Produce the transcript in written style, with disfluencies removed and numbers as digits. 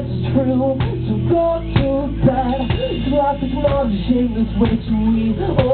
it's true, so go to bed. Classic mom, shameless way to eat.